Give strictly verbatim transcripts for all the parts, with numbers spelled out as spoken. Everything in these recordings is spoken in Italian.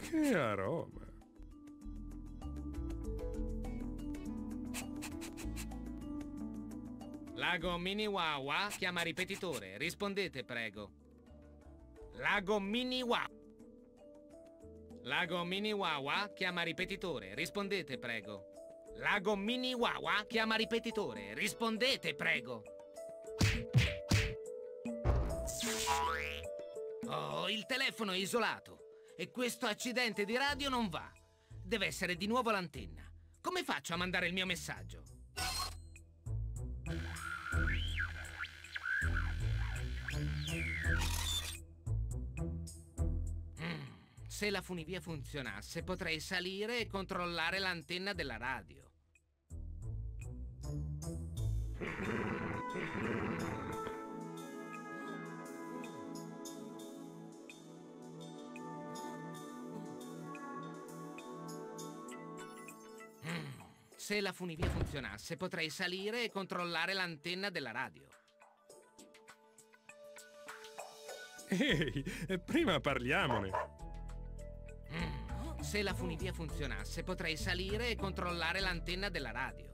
Che aroma! Lago Miniwawa chiama ripetitore. Rispondete, prego. Lago Miniwawa. Lago Miniwawa chiama ripetitore. Rispondete, prego. Lago Miniwawa chiama ripetitore. Rispondete, prego. Oh, il telefono è isolato. E questo accidente di radio non va. Deve essere di nuovo l'antenna. Come faccio a mandare il mio messaggio? Mm, se la funivia funzionasse, potrei salire e controllare l'antenna della radio. Se la funivia funzionasse, potrei salire e controllare l'antenna della radio. Ehi, prima parliamone. Mm. Se la funivia funzionasse, potrei salire e controllare l'antenna della radio.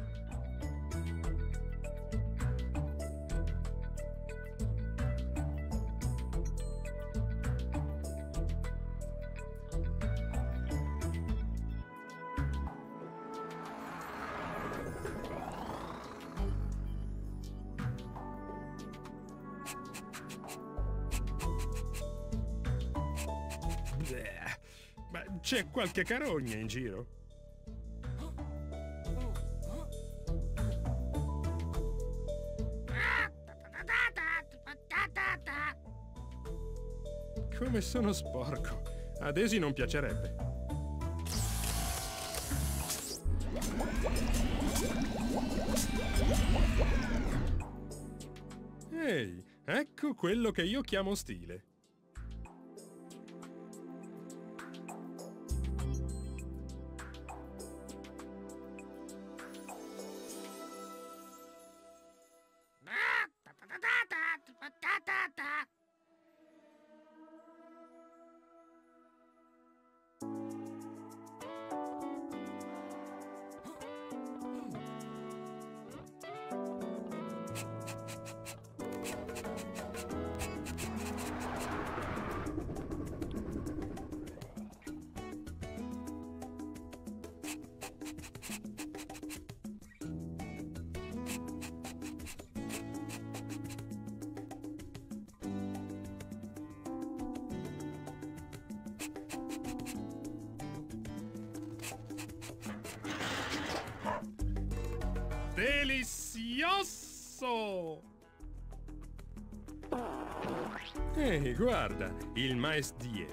Ma c'è qualche carogna in giro? Come sono sporco. A Daisy non piacerebbe. Ehi, ecco quello che io chiamo stile. Delizioso! Ehi, guarda, il mais die.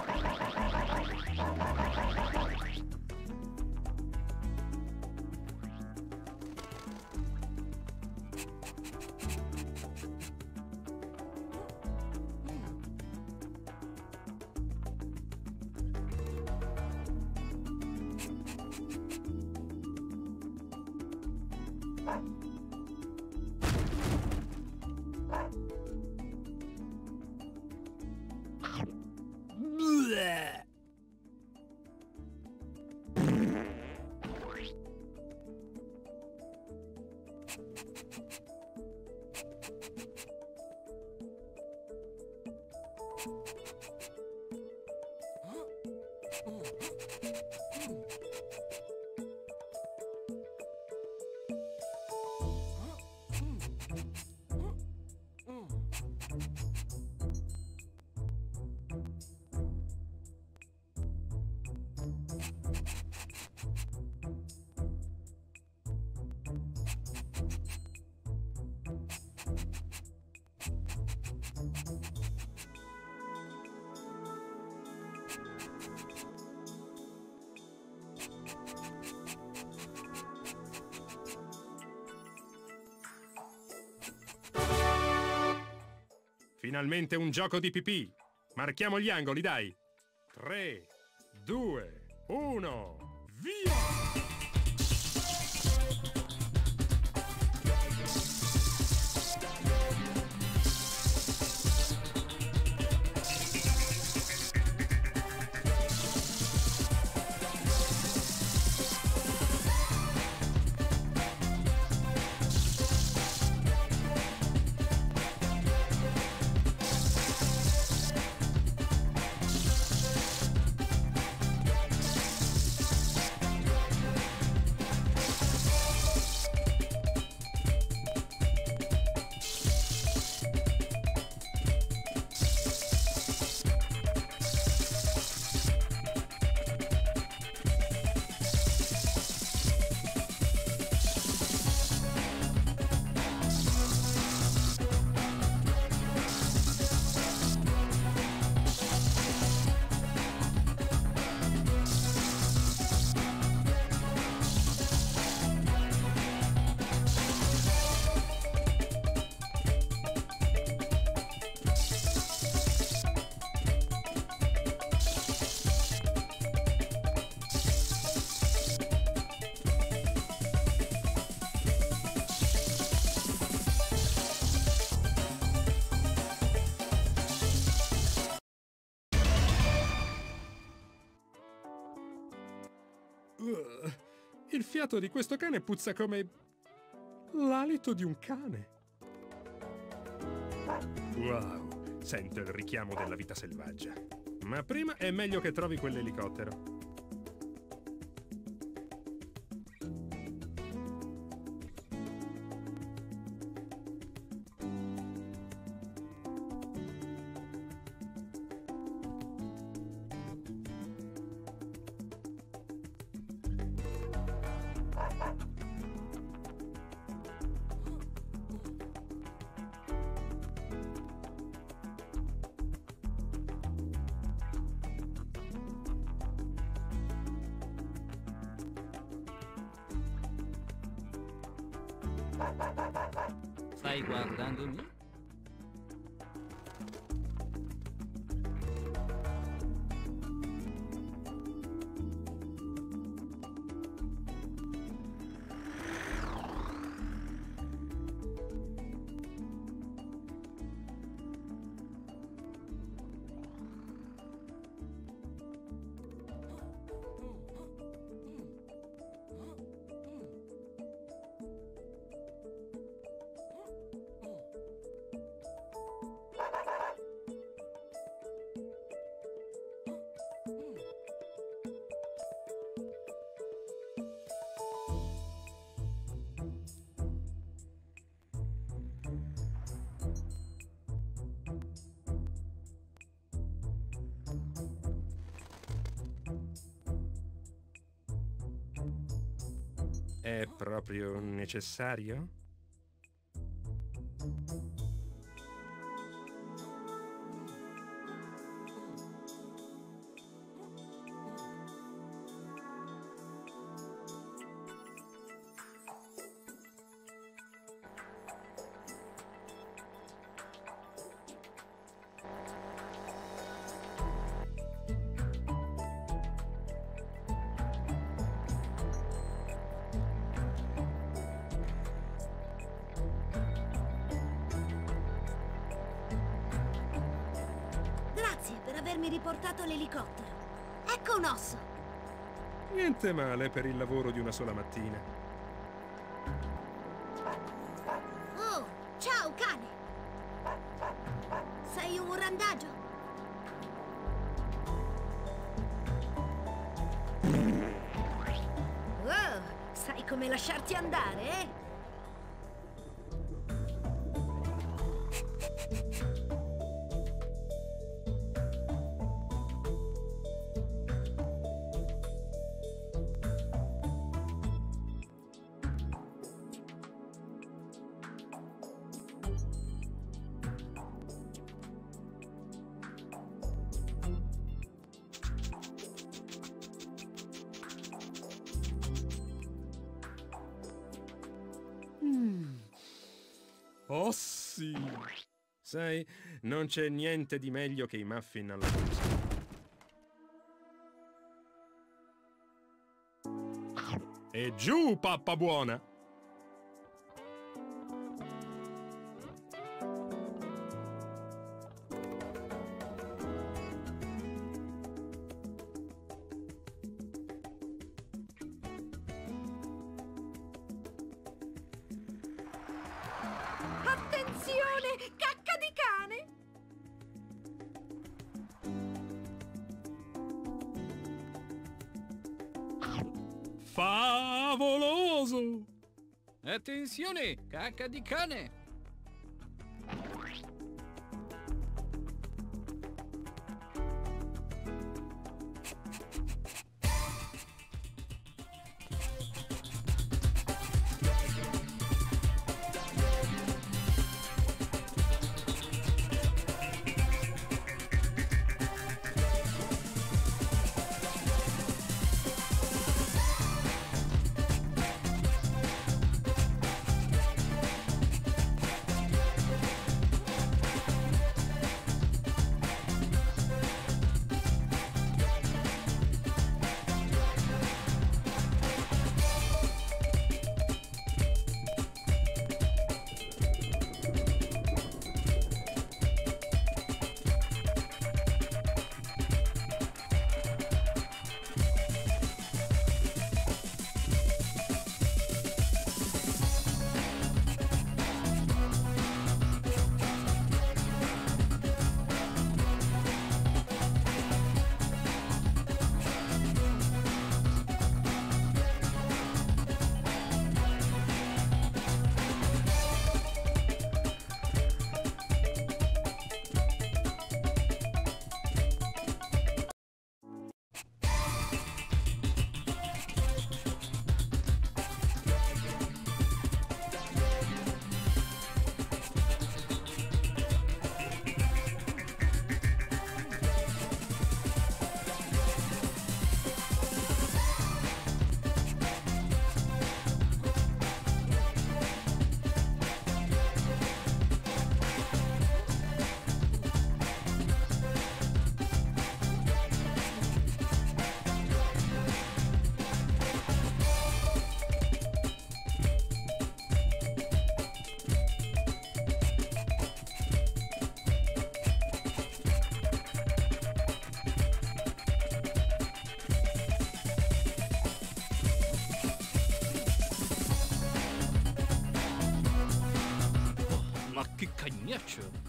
Finalmente un gioco di pipì. Marchiamo gli angoli, dai. tre, due, uno, via! Uh, il fiato di questo cane puzza come l'alito di un cane. Wow, sento il richiamo della vita selvaggia. Ma prima è meglio che trovi quell'elicottero. Stai guardandomi? È proprio necessario? avermi riportato l'elicottero. Ecco un osso. Niente male per il lavoro di una sola mattina. Oh, ciao cane. Sei un randagio? Oh, sai come lasciarti andare, eh? Oh sì! Sai, non c'è niente di meglio che i muffin alla frusta. E giù, pappa buona! Attenzione, cacca di cane! Favoloso! Attenzione, cacca di cane! ghiaccio.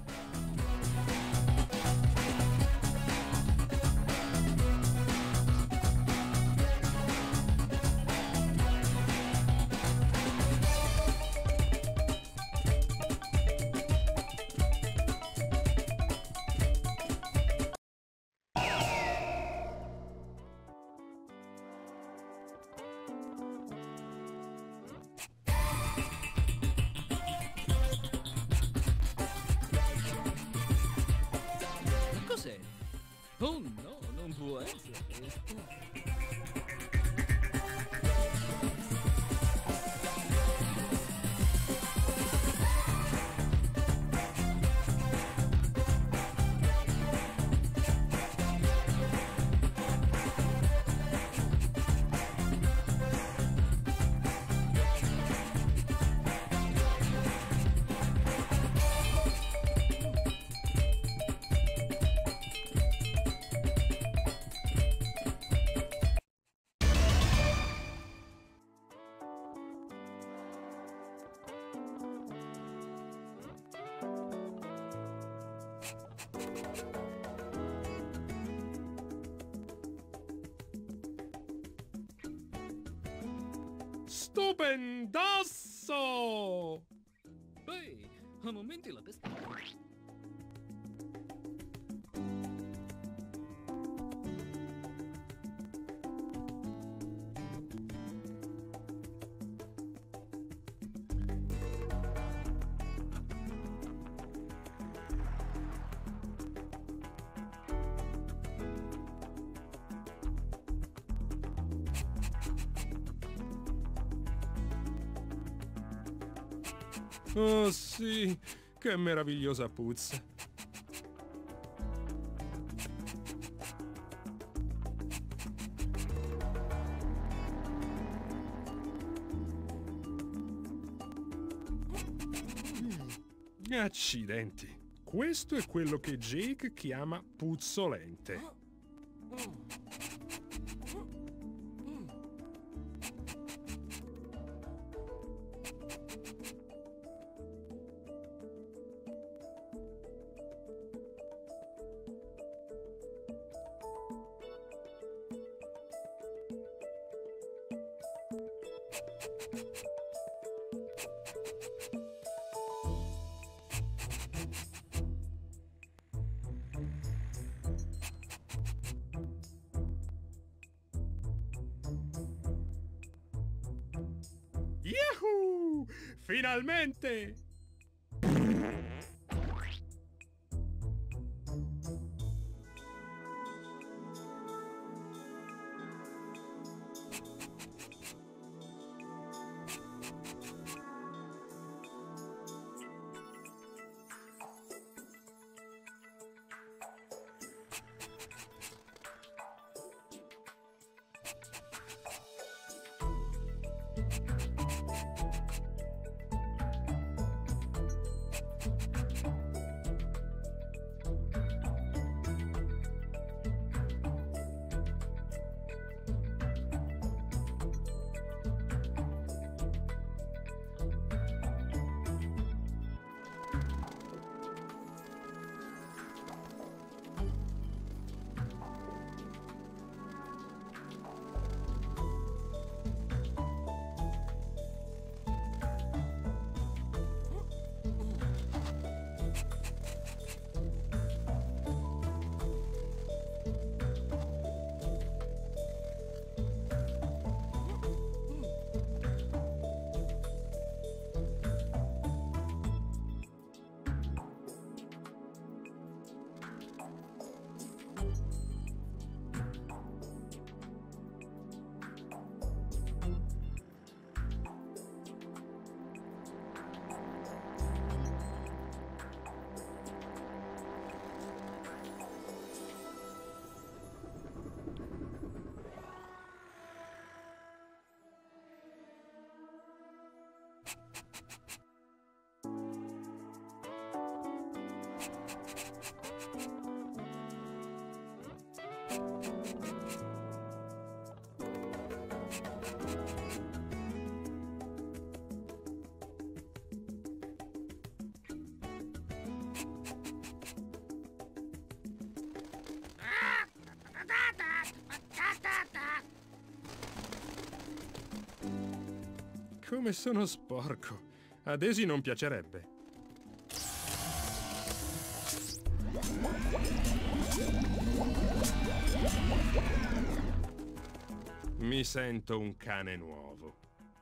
Cos'è? Oh no, non può essere. Stupendoso! Ehi, a momenti la testa. Oh sì, che meravigliosa puzza. Accidenti. Questo è quello che Jake chiama puzzolente. Yahoo! Finalmente! Come sono sporco. A Daisy non piacerebbe. Mi sento un cane nuovo.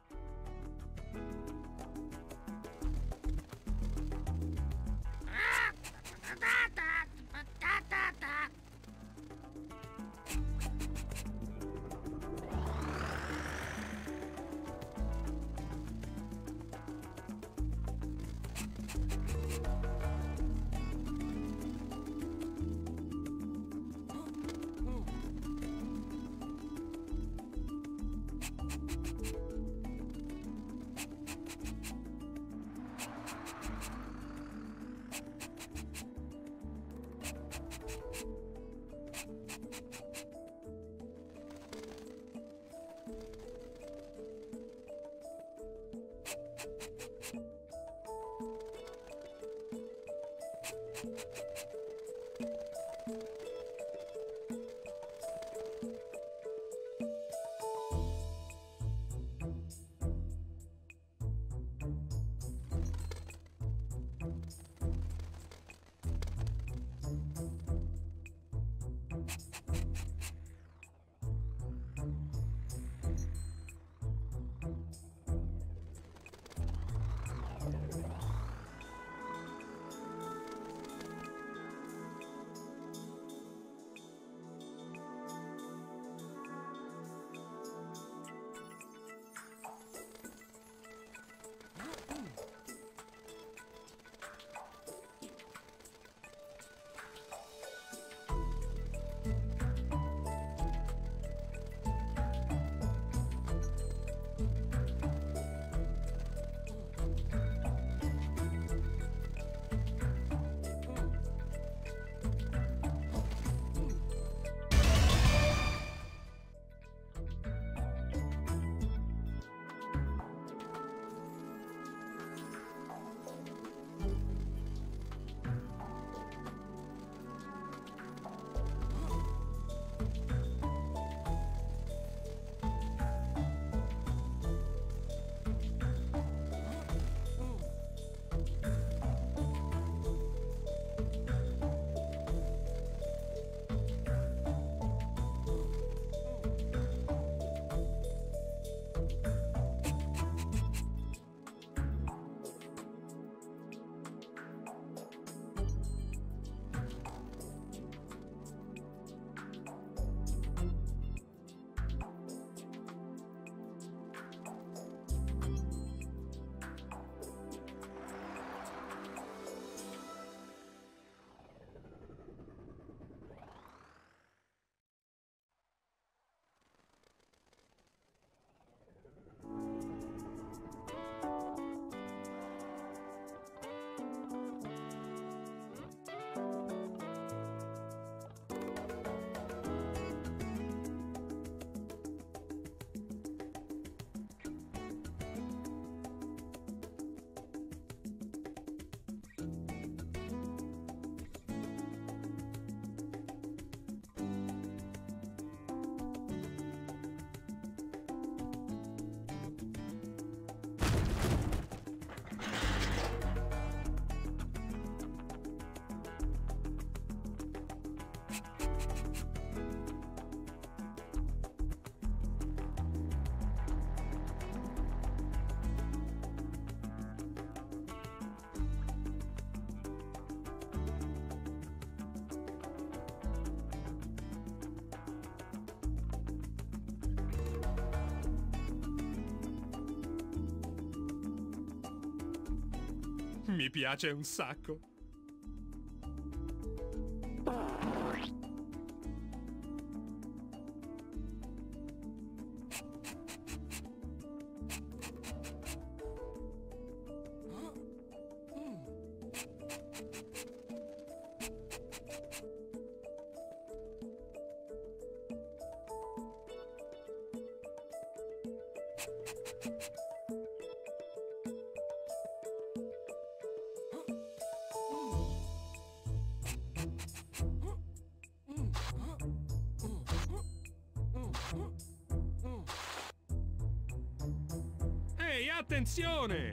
Mi piace un sacco. Ehi, attenzione!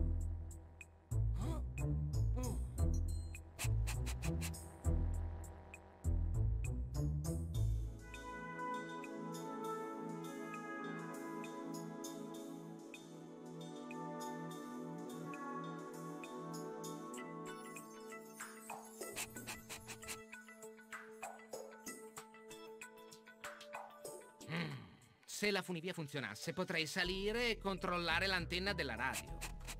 Se la funivia funzionasse, potrei salire e controllare l'antenna della radio.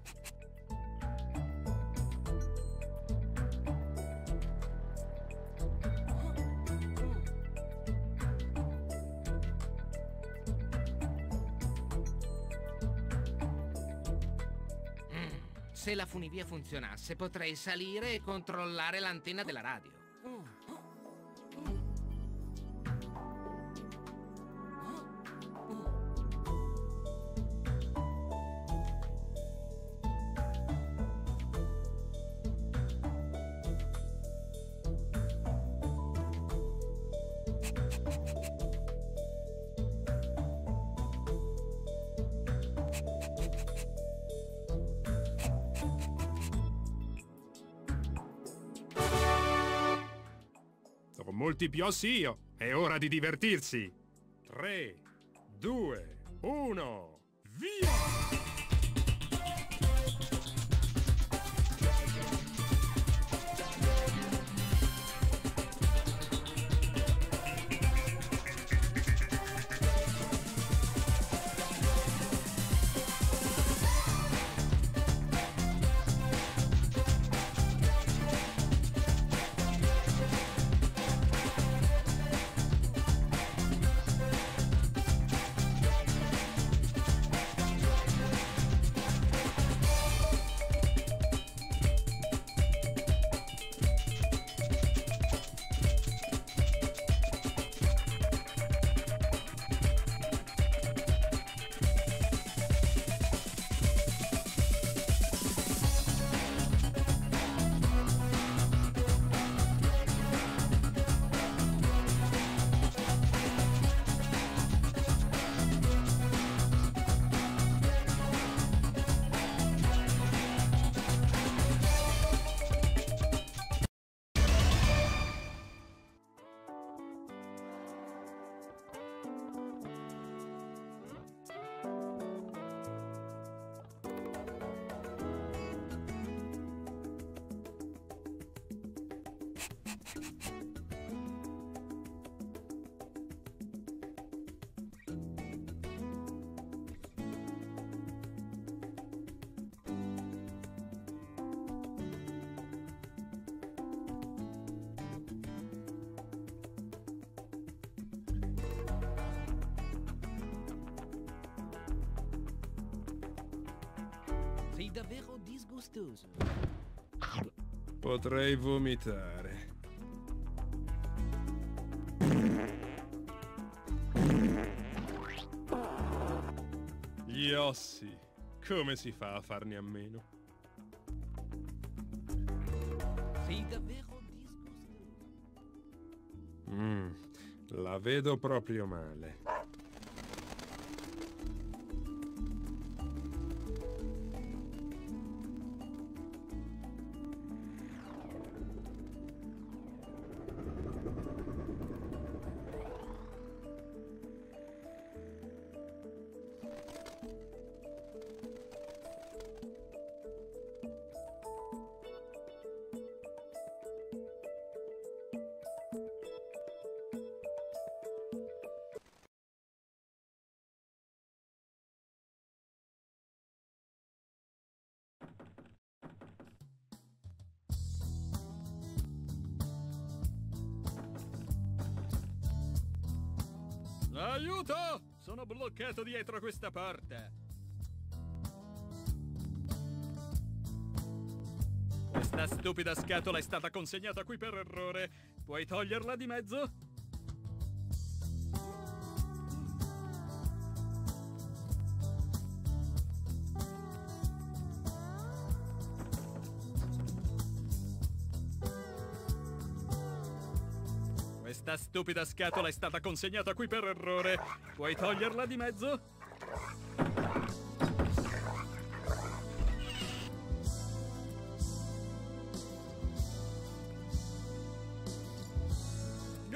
Mm. Se la funivia funzionasse, potrei salire e controllare l'antenna della radio. Dopo molti più ossi io, è ora di divertirsi. tre, due, uno, via! Sei davvero disgustoso. Potrei vomitare. Gli ossi. Come si fa a farne a meno? Sei davvero disgustoso. Mm, la vedo proprio male. Aiuto! Sono bloccato dietro questa porta. Questa stupida scatola è stata consegnata qui per errore. Puoi toglierla di mezzo? Questa stupida scatola è stata consegnata qui per errore. Puoi toglierla di mezzo?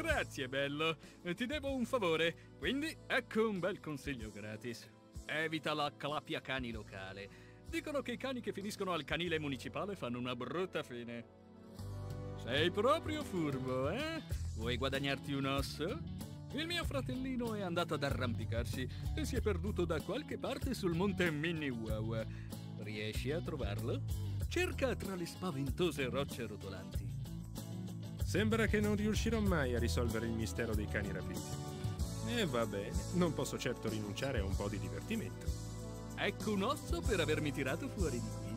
Grazie, bello. Ti devo un favore, quindi ecco un bel consiglio gratis. Evita la clappia cani locale. Dicono che i cani che finiscono al canile municipale fanno una brutta fine. Sei proprio furbo, eh? Vuoi guadagnarti un osso? Il mio fratellino è andato ad arrampicarsi e si è perduto da qualche parte sul monte Minnewawa. Riesci a trovarlo? Cerca tra le spaventose rocce rotolanti. Sembra che non riuscirò mai a risolvere il mistero dei cani rapiti. E va bene, non posso certo rinunciare a un po' di divertimento. Ecco un osso per avermi tirato fuori di qui.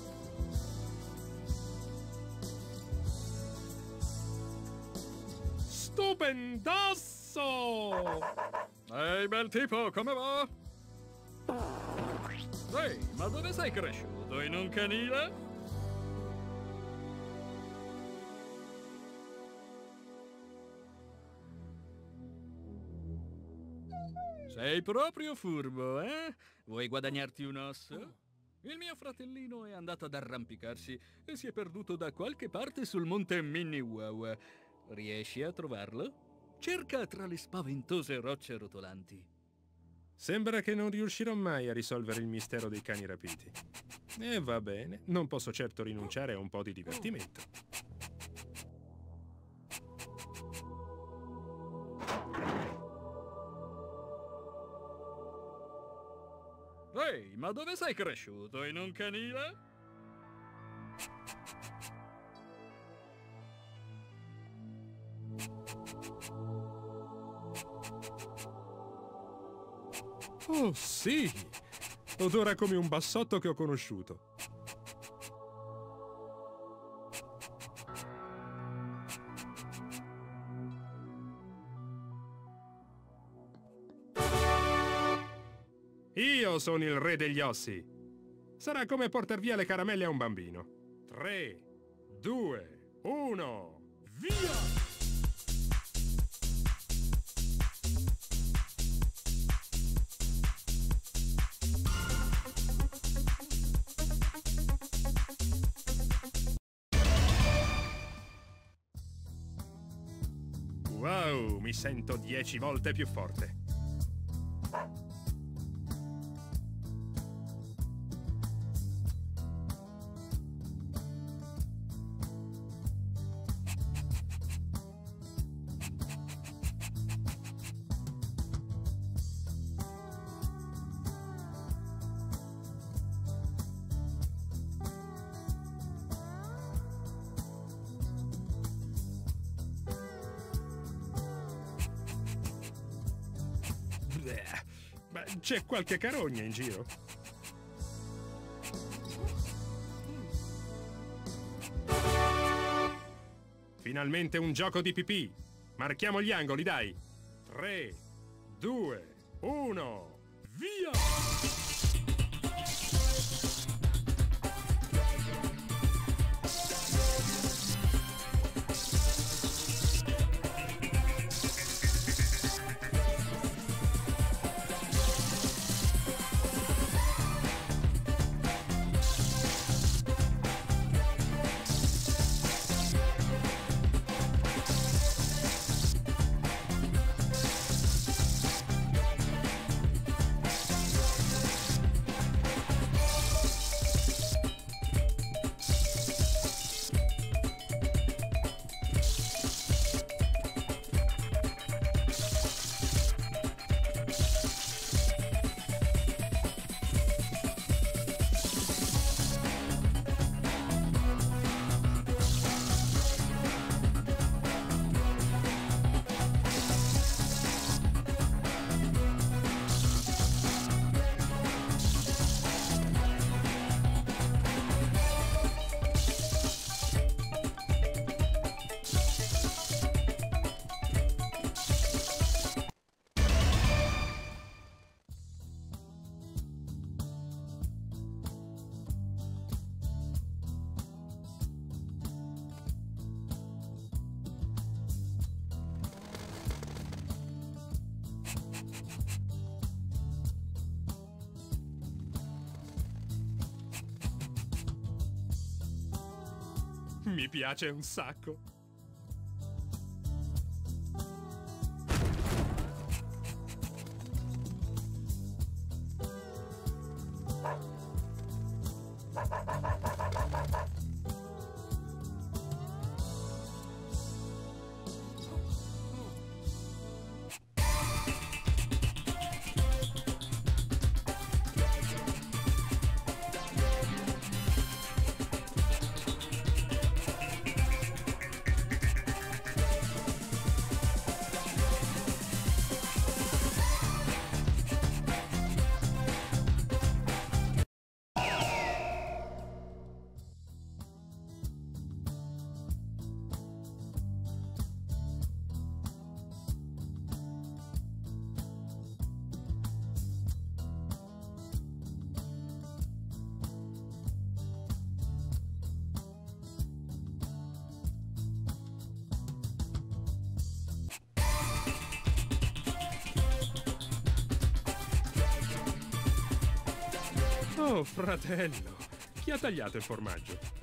Stupendosso! Ehi, bel tipo, come va? Ehi, ma dove sei cresciuto? In un canile? Sei proprio furbo, eh? Vuoi guadagnarti un osso? Il mio fratellino è andato ad arrampicarsi e si è perduto da qualche parte sul monte Minnewawa. Riesci a trovarlo? Cerca tra le spaventose rocce rotolanti. Sembra che non riuscirò mai a risolvere il mistero dei cani rapiti. E va bene, non posso certo rinunciare a un po' di divertimento. Ehi, ma dove sei cresciuto? In un canile? Oh sì! Odora come un bassotto che ho conosciuto. Io sono il re degli ossi. Sarà come portar via le caramelle a un bambino. Tre, due, uno, via! Wow, mi sento dieci volte più forte. Ma c'è qualche carogna in giro? Finalmente un gioco di pipì. Marchiamo gli angoli, dai. Tre, due, uno, via! Mi piace un sacco. Oh, fratello, chi ha tagliato il formaggio?